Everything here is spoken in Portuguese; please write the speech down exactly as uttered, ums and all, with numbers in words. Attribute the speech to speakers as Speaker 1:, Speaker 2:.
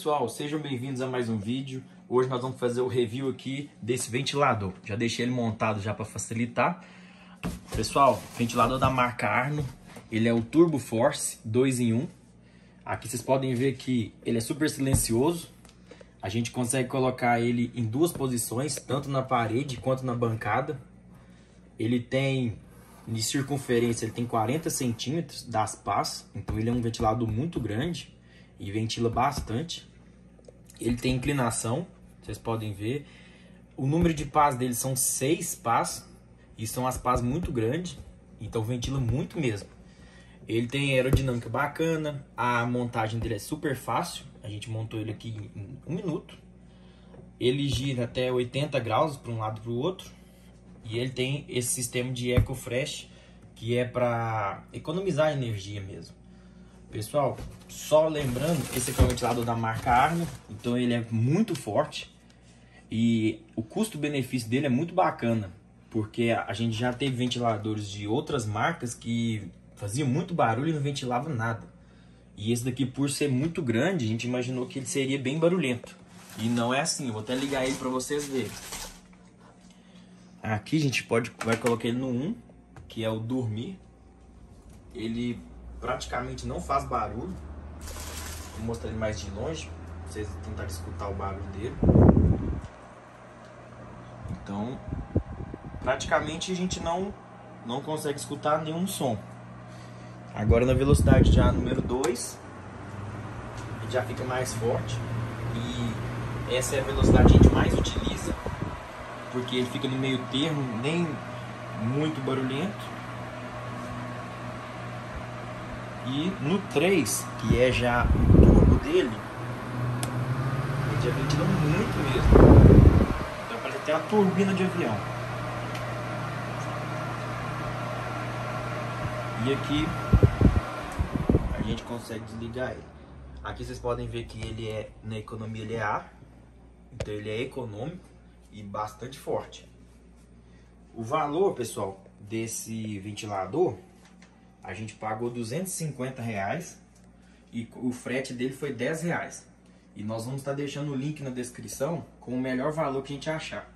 Speaker 1: pessoal, sejam bem-vindos a mais um vídeo. Hoje nós vamos fazer o review aqui desse ventilador. Já deixei ele montado já para facilitar. Pessoal, ventilador da marca Arno, ele é o Turbo Force dois em um. Aqui vocês podem ver que ele é super silencioso. A gente consegue colocar ele em duas posições, tanto na parede quanto na bancada. Ele tem, de circunferência, ele tem quarenta centímetros das pás, então ele é um ventilador muito grande e ventila bastante. Ele tem inclinação, vocês podem ver. O número de pás dele são seis pás, e são as pás muito grandes, então ventila muito mesmo. Ele tem aerodinâmica bacana, a montagem dele é super fácil, a gente montou ele aqui em um minuto. Ele gira até oitenta graus para um lado e para o outro, e ele tem esse sistema de EcoFresh, que é para economizar energia mesmo. Pessoal, só lembrando, esse aqui é um ventilador da marca Arno, então ele é muito forte e o custo-benefício dele é muito bacana, porque a gente já teve ventiladores de outras marcas que faziam muito barulho e não ventilava nada. E esse daqui, por ser muito grande, a gente imaginou que ele seria bem barulhento. E não é assim, eu vou até ligar ele para vocês verem. Aqui a gente pode, vai colocar ele no um, que é o dormir. Ele praticamente não faz barulho. Vou mostrar ele mais de longe, pra vocês tentarem escutar o barulho dele. Então, praticamente a gente não, não consegue escutar nenhum som. Agora na velocidade já número dois, ele já fica mais forte. E essa é a velocidade que a gente mais utiliza, porque ele fica no meio termo, nem muito barulhento. E no três, que é já o turbo dele, ele já ventila muito mesmo. Então parece até uma turbina de avião. E aqui a gente consegue desligar ele. Aqui vocês podem ver que ele é, na economia ele é A, então ele é econômico e bastante forte. O valor, pessoal, desse ventilador, a gente pagou duzentos e cinquenta reais e o frete dele foi dez reais. E nós vamos estar deixando o link na descrição com o melhor valor que a gente achar.